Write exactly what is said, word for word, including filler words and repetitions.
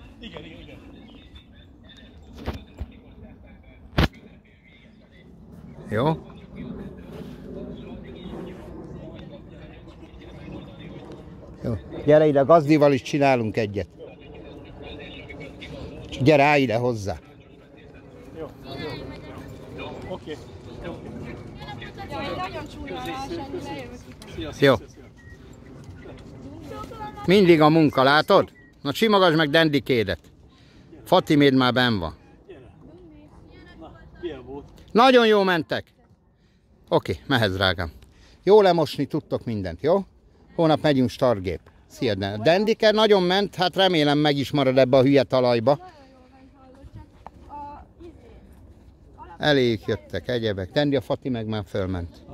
Igen, igen, igen. Jó. Jó. Gyere ide, Gazdival is csinálunk egyet. Gyere, állj ide hozzá. Jó, jó. Oké. Jaj, nagyon csúnya alásani, lejövök. Jó. Mindig a munka, látod? Na simogasd meg Dandikédet. Fatiméd már benn van. Na, milyen volt? Nagyon jó mentek. Oké, mehetsz, drágám. Jó lemosni tudtok mindent, jó? Hónap megyünk startgép. Szia, Dandike nagyon ment, hát remélem meg is marad ebbe a hülye talajba. Elég jöttek egyebek. Dandi, a Fati meg már fölment.